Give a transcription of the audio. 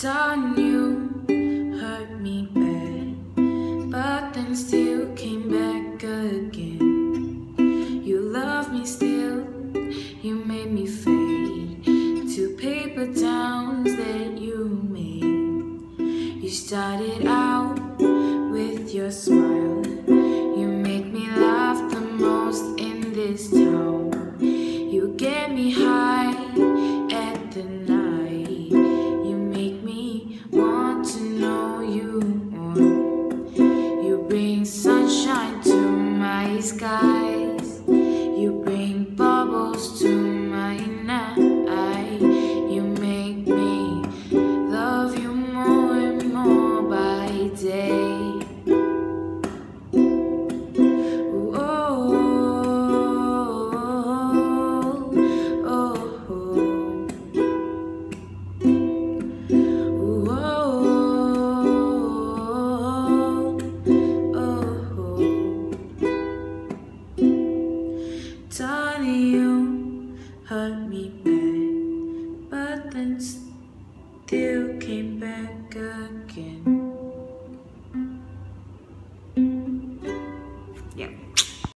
Darn, you hurt me bad, but then still came back again. You love me still, you made me fade to paper towns that you made. You started out with your smile, you make me laugh the most in this town. You get me high at the night, you make me want to know you more. You bring sunshine to my skies, you bring bubbles to my night. You make me love you more and more by day. Darling, you hurt me bad, but then still came